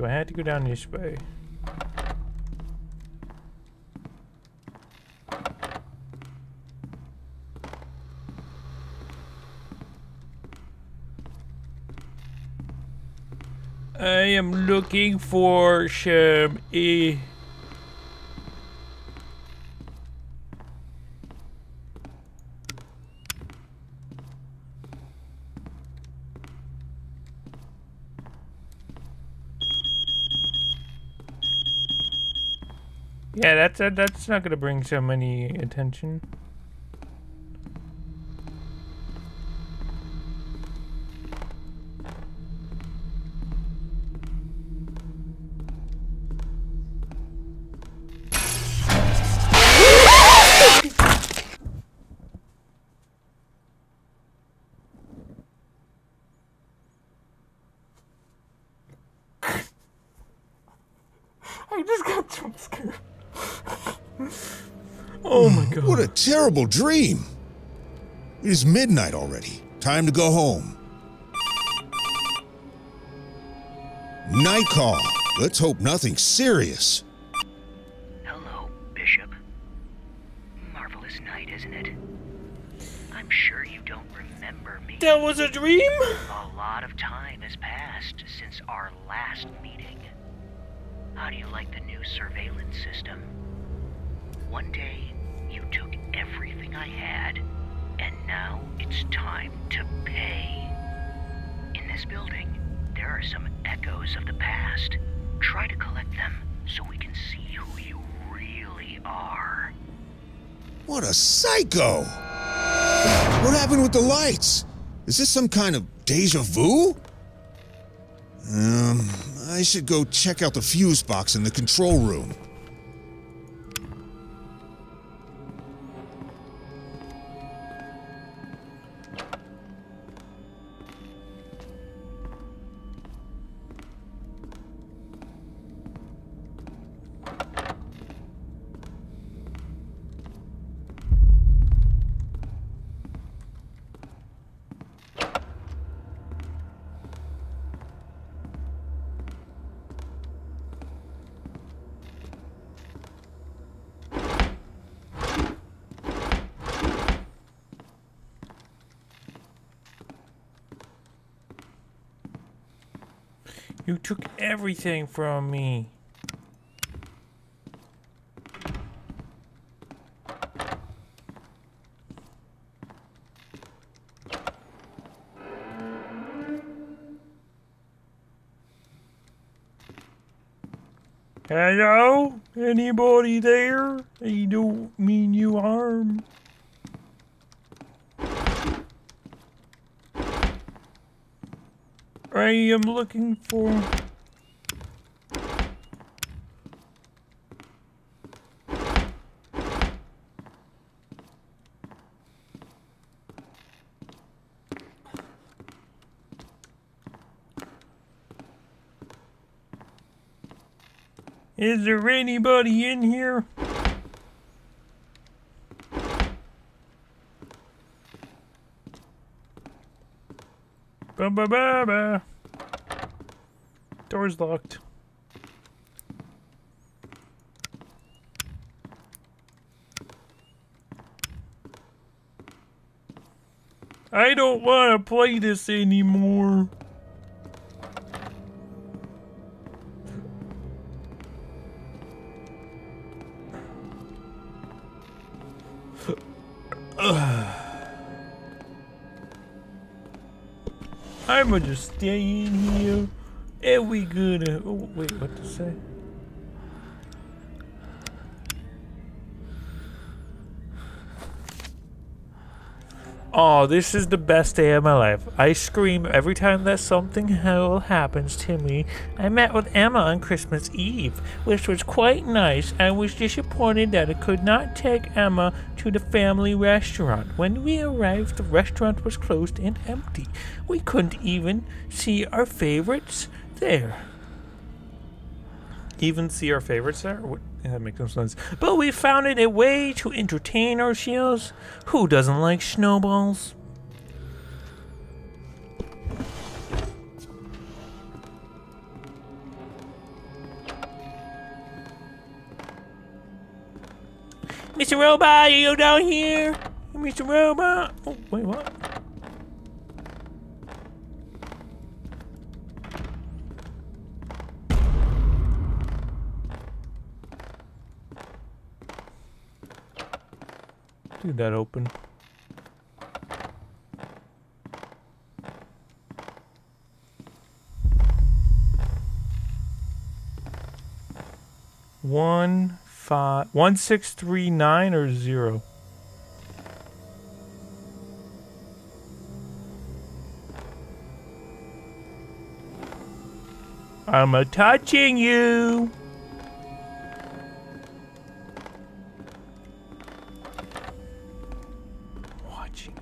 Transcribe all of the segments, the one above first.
Do I have to go down this way? I am looking for some yeah, that's not gonna bring so many attention. I just got jump scared. Oh my god. What a terrible dream. It is midnight already. Time to go home. Night call. Let's hope nothing serious. Hello, Bishop. Marvelous night, isn't it? I'm sure you don't remember me. That was a dream? A lot of time has passed since our last meeting. How do you like the new surveillance system? One day, you took everything I had, and now it's time to pay. In this building, there are some echoes of the past. Try to collect them so we can see who you really are. What a psycho! What happened with the lights? Is this some kind of deja vu? I should go check out the fuse box in the control room. You took everything from me. Hello? Anybody there? I don't mean you harm. I am looking for... Is there anybody in here? Ba-ba-ba-ba. Door's locked. I don't want to play this anymore. I'ma just stay in here and we gonna... Oh, wait, what to say? Oh, this is the best day of my life. I scream every time that something hell happens to me. I met with Emma on Christmas Eve, which was quite nice. I was disappointed that I could not take Emma to the family restaurant. When we arrived, the restaurant was closed and empty. We couldn't even see our favorites there. Even see our favorites there? What? Yeah, that makes no sense. But we found it a way to entertain ourselves. Who doesn't like snowballs? Mr. Robot, you down here? Mr. Robot. Oh, wait, what? Leave that open. One, 5, 1639 or 0? I'm touching you. Watching.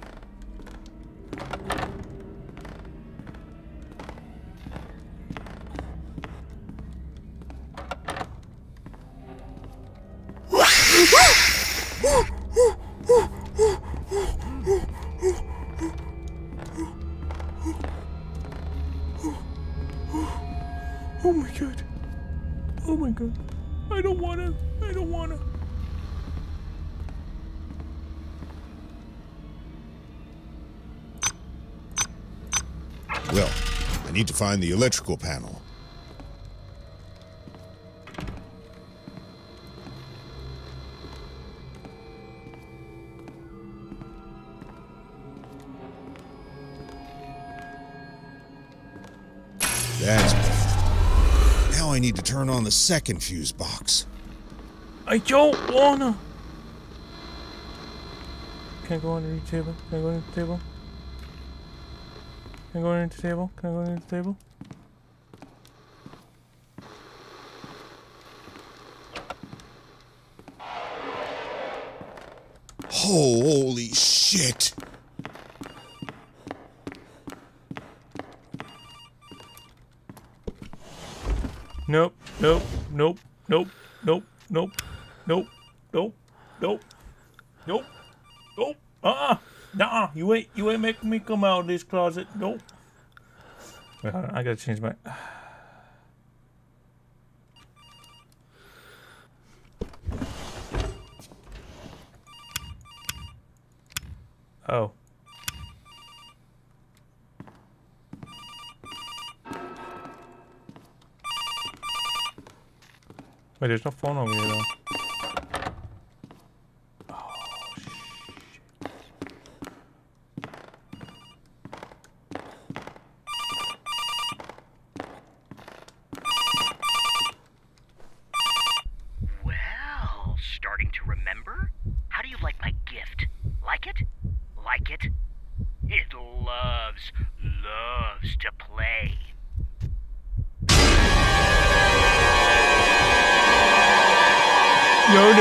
Oh my god. Oh my god. I don't wanna. I don't wanna. Well, I need to find the electrical panel. That's better. Now I need to turn on the second fuse box. I don't wanna. Can I go underneath the table? Can I go underneath the table? Can I go underneath the table? Can I go underneath the table? Holy shit! Nope, nope, nope, nope, nope, nope, nope, nope, nope, nope, nope, nuh-uh, you ain't making me come out of this closet, nope. Wait, hold on, I gotta change my... Oh. Wait, there's no phone over here though. Oh, shit. Well, starting to remember? How do you like my gift? Like it? Like it? It loves to play. No.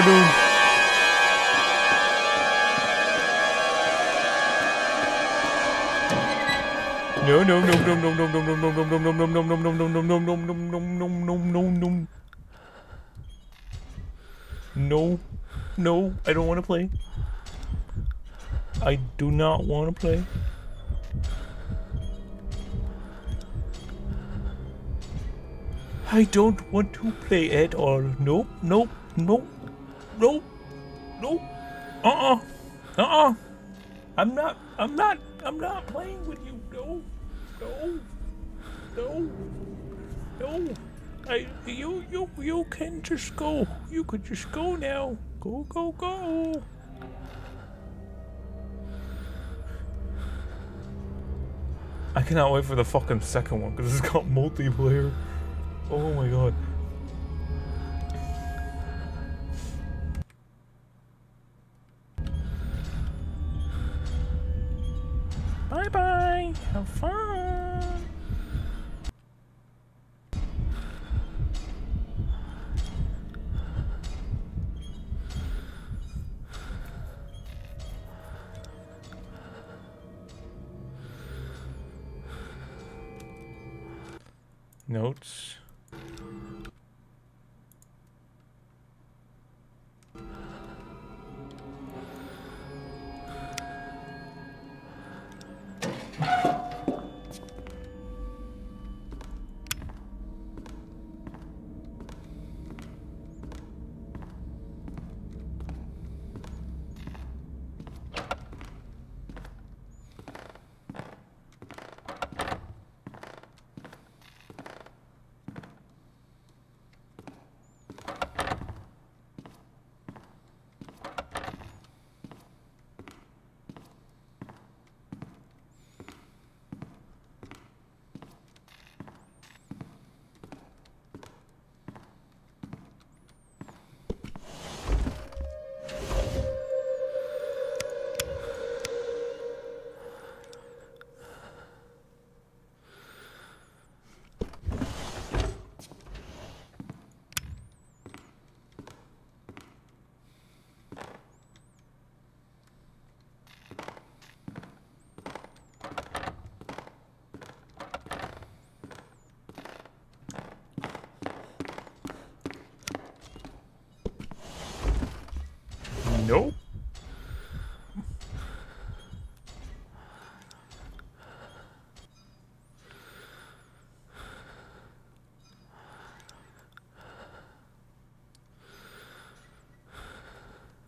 No, I don't want to play. I do not want to play. I don't want to play at all. Nope. I'm not playing with you. No. You can just go. You could just go now. Go. I cannot wait for the fucking second one because it's got multiplayer. Oh my god. Bye. Have fun. Notes.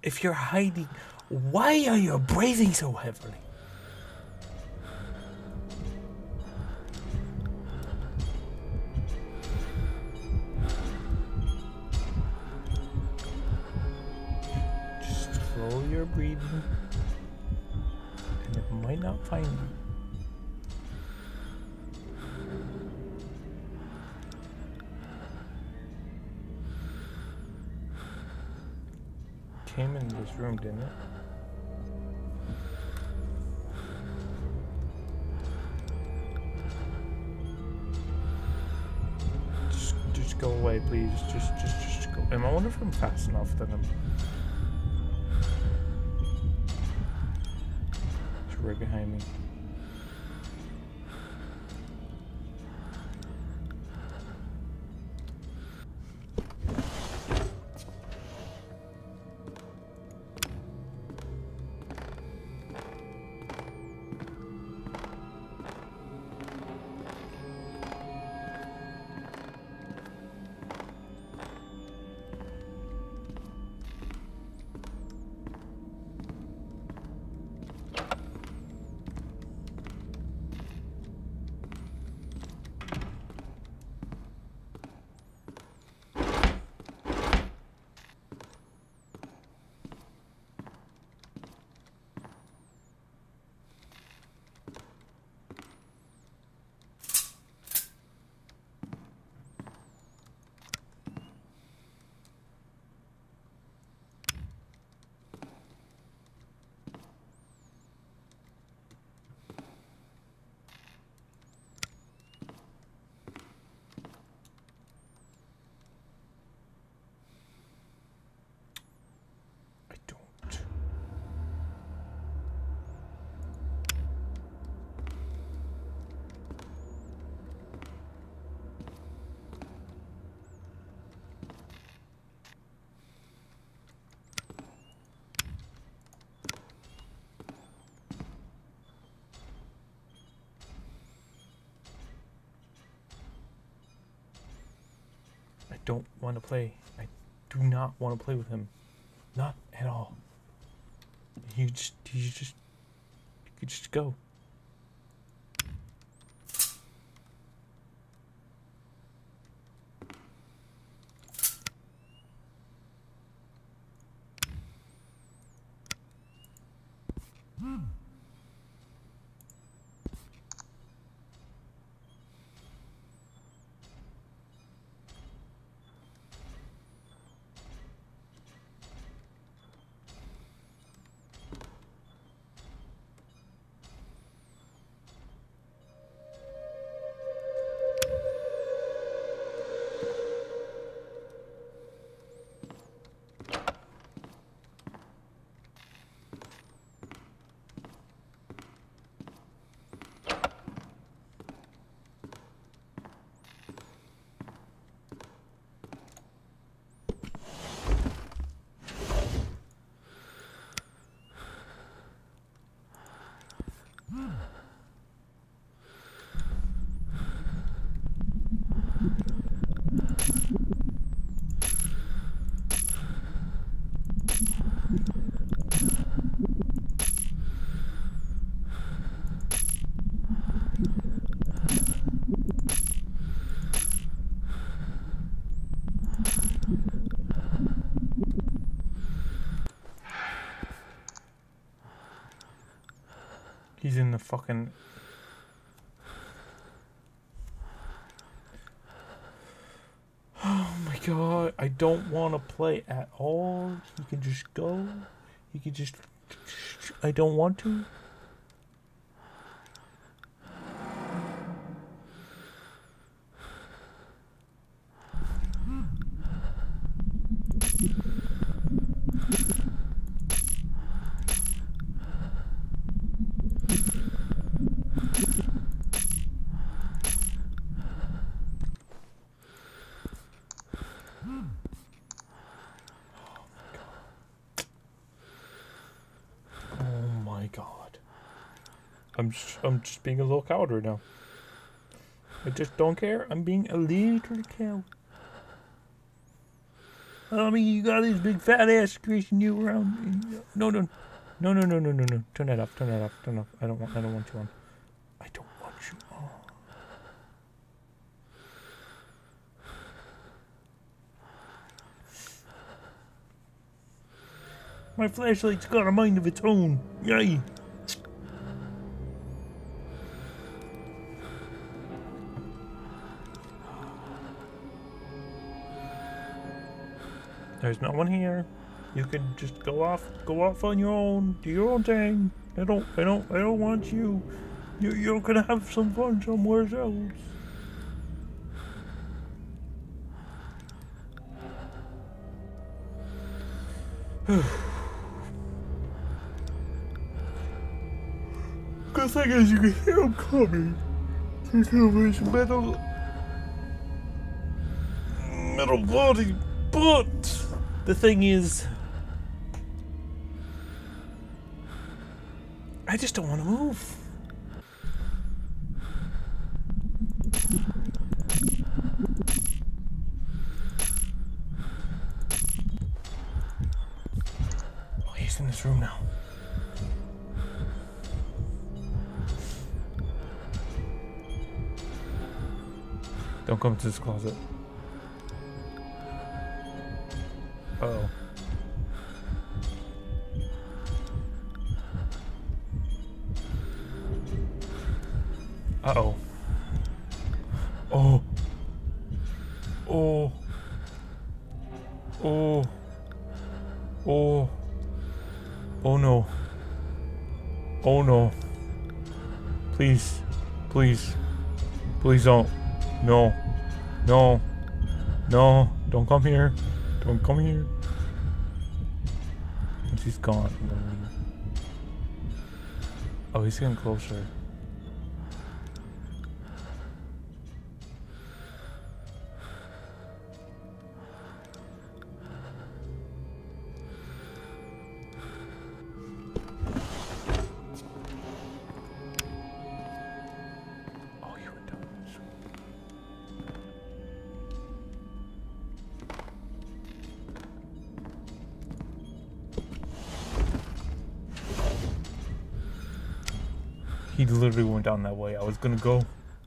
If you're hiding, why are you breathing so heavily? Just slow your breathing, and it might not find you. Came in this room, didn't it? Just go away, please. Just go. I wonder if I'm fast enough that I'm. It's right behind me. I don't want to play. I do not want to play with him. Not at all. You could just go. He's in the fucking... Oh my god, I don't want to play at all. You can just go. You can just... I don't want to. I'm just being a little coward right now. I just don't care. I'm being a little cow. I mean, you got this big fat ass greasing you around. No. Turn that off. Turn off. I don't want you on. I don't want you on. My flashlight's got a mind of its own. Yay. There's no one here. You can just go off on your own, do your own thing. I don't want you. You're gonna have some fun somewhere else. Good thing is you can hear him coming. He's his metal body, but the thing is, I just don't want to move. Oh, he's in this room now. Don't come to this closet. Uh-oh. Uh-oh. Oh. Oh. Oh. Oh. Oh no. Oh no. Please. Please. Please don't. No. No. No. Don't come here. Don't come here. And she's gone. Oh, he's getting closer. He literally went down that way. I was gonna go.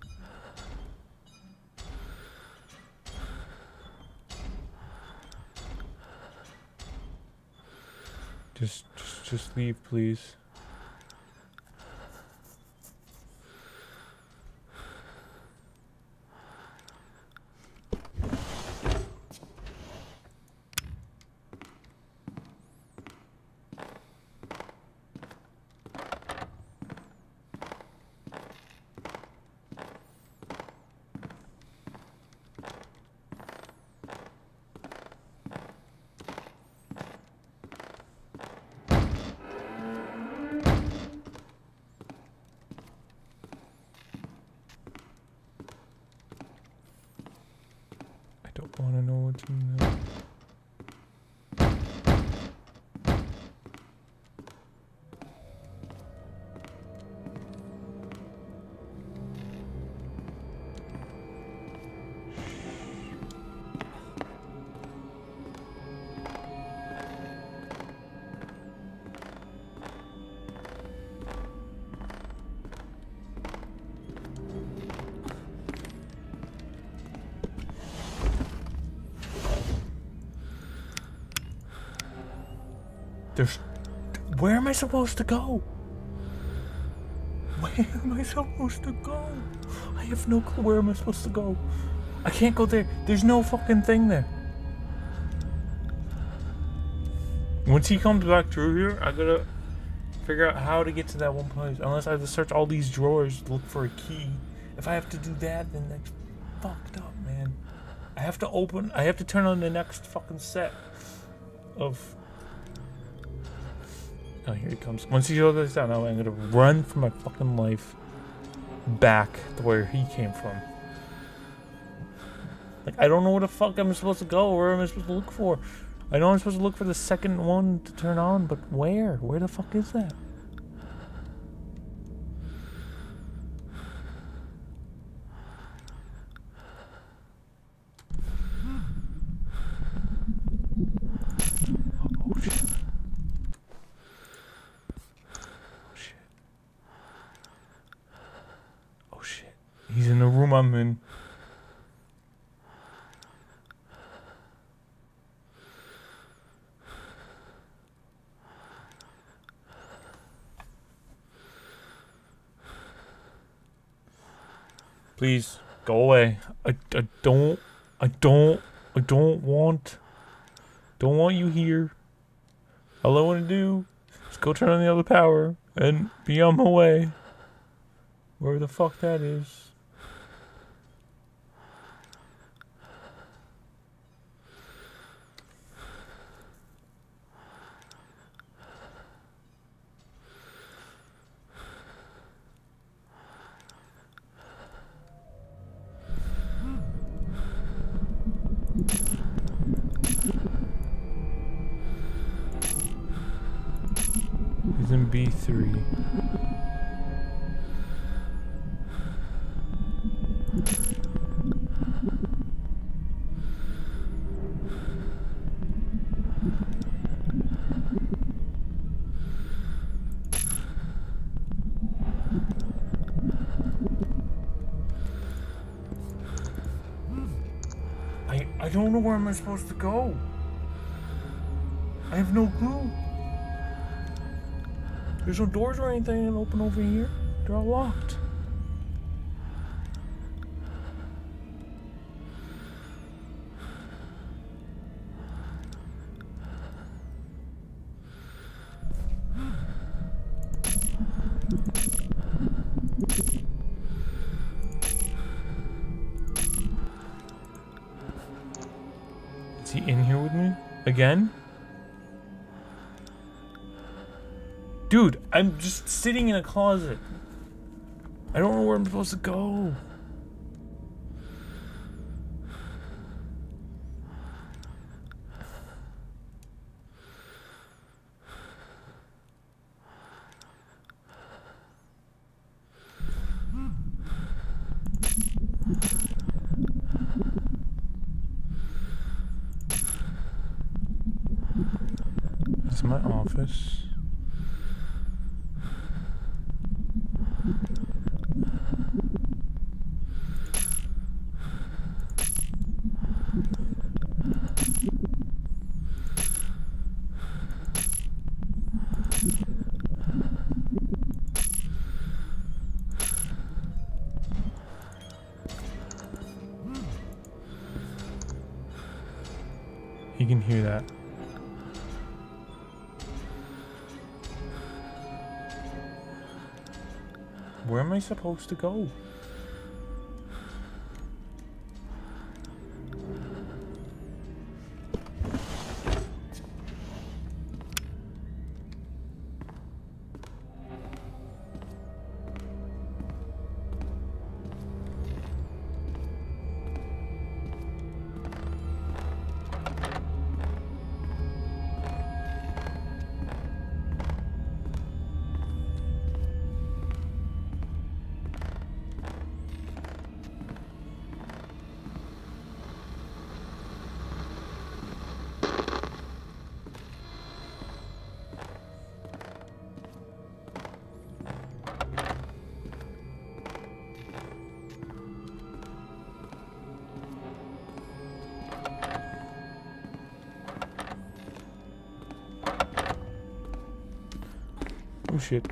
Just leave, please. I don't want to know what's in there. Where am I supposed to go? Where am I supposed to go? I have no clue where am I supposed to go. I can't go there. There's no fucking thing there. Once he comes back through here, I gotta figure out how to get to that one place. Unless I have to search all these drawers to look for a key. If I have to do that, then that's fucked up, man. I have to turn on the next fucking set of... Oh, here he comes. Once he shows this down, I'm gonna run for my fucking life back to where he came from. Like, I don't know where the fuck I'm supposed to go. Where am I supposed to look for? I know I'm supposed to look for the second one to turn on, but where? Where the fuck is that? He's in the room I'm in. Please, go away. I don't want you here. All I want to do is go turn on the other power and be on my way. Where the fuck that is. He's in B3. I don't know where am I supposed to go. I have no clue. There's no doors or anything open over here. They're all locked. Is he in here with me? Again? Dude, I'm just sitting in a closet. I don't know where I'm supposed to go. This is my office. You can hear that. Where am I supposed to go? Oh shit.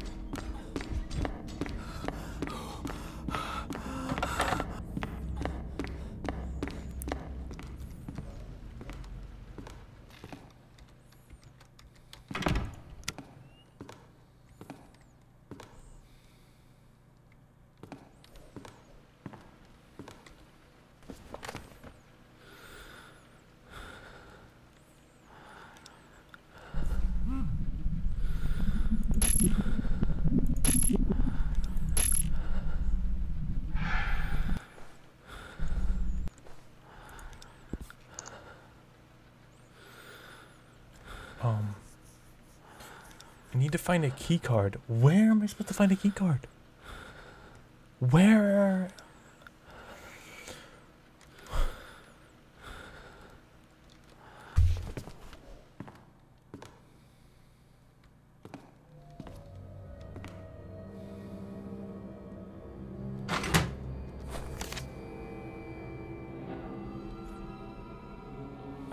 I need to find a key card. Where am I supposed to find a key card? Where?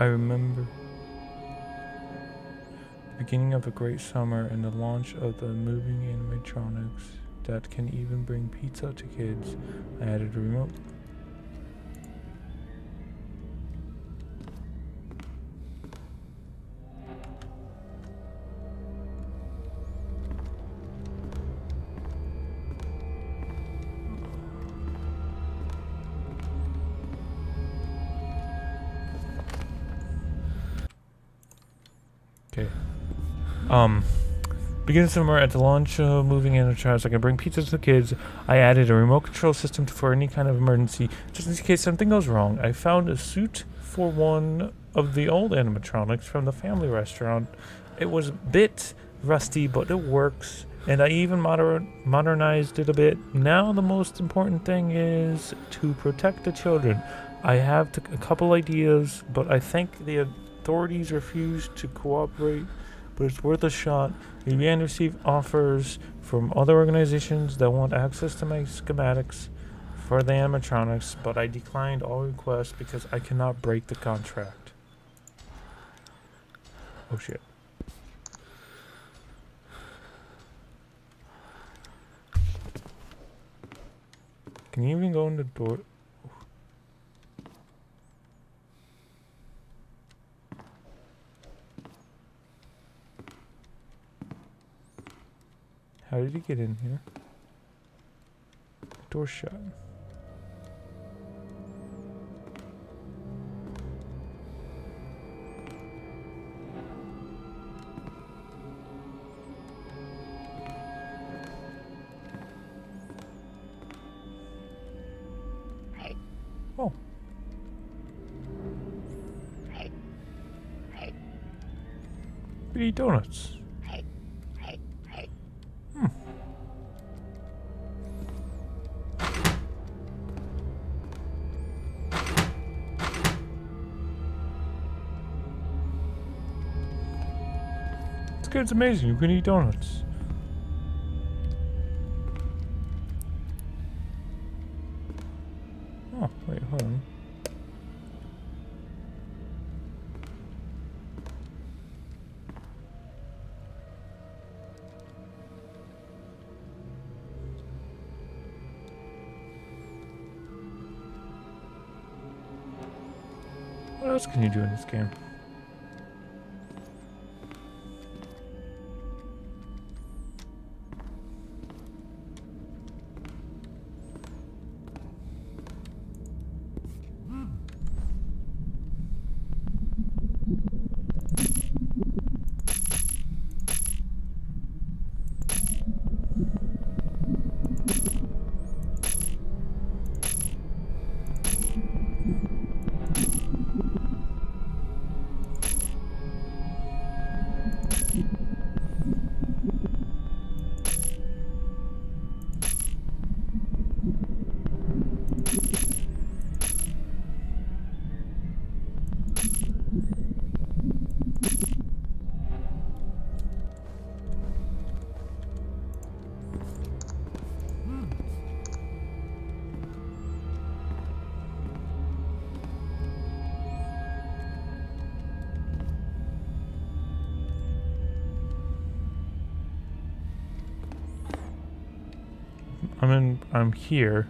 I remember the beginning of a great summer and the launch of the moving animatronics that can even bring pizza to kids. I added a remote. Okay. Beginning of summer at the launch of moving animatronics, I can bring pizza to the kids. I added a remote control system for any kind of emergency, just in case something goes wrong. I found a suit for one of the old animatronics from the family restaurant. It was a bit rusty, but it works. And I even modernized it a bit. Now the most important thing is to protect the children. I have a couple ideas, but I think the authorities refuse to cooperate, but it's worth a shot. We began to receive offers from other organizations that want access to my schematics for the animatronics, but I declined all requests because I cannot break the contract. Oh shit. Can you even go in the door? How did he get in here? The door's shut. Oh. We eat donuts. It's amazing. You can eat donuts. Oh, wait, hold on. What else can you do in this game? I'm here.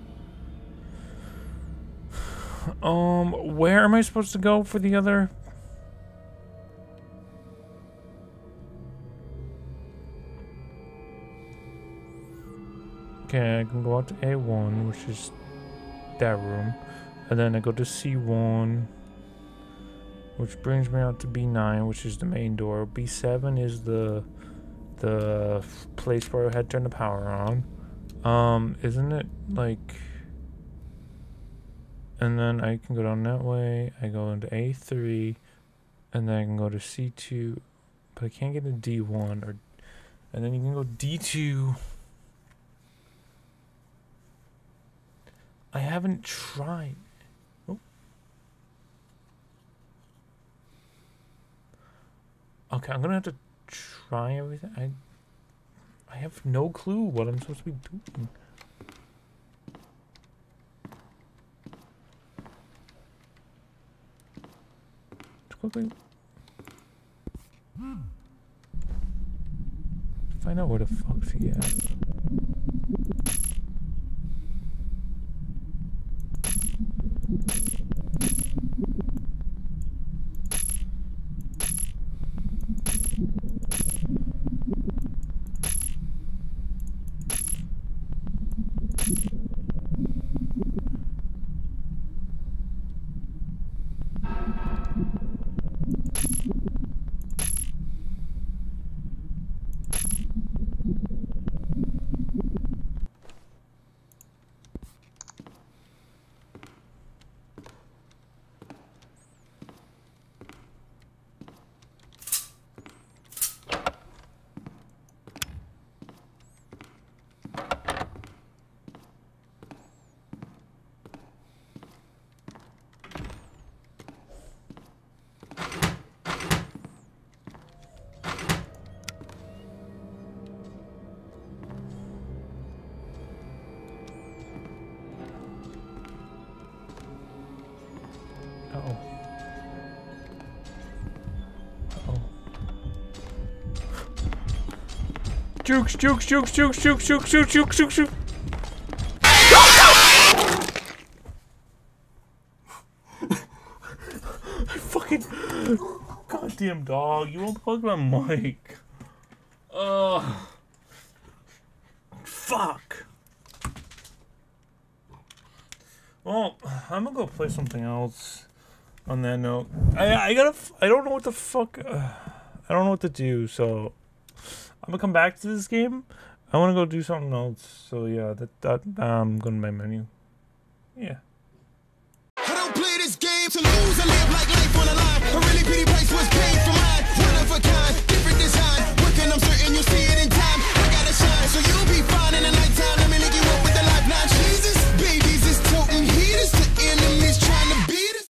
Where am I supposed to go for the other? Okay, I can go out to A1, which is that room. And then I go to C1, which brings me out to B9, which is the main door. B7 is the place where I had turned the power on. Isn't it like... And then I can go down that way. I go into A3, and then I can go to C2, but I can't get to D1, or... And then you can go D2... I haven't tried. Oh. Okay, I'm gonna have to try everything. I have no clue what I'm supposed to be doing. quickly find out where the fuck's he at. Uh-oh. Uh-oh. Jukes, jukes, jukes, jukes, jukes, jukes, jukes, jukes, jukes, jukes. Fucking goddamn dog, you unplugged my mic. Fuck. Well, I'm gonna go play something else. On that note, I don't know what the fuck. I don't know what to do. So I'm gonna come back to this game. I want to go do something else. So yeah, that I'm going to my menu. Yeah. I don't play this game to lose. I live like life on the line. I really pity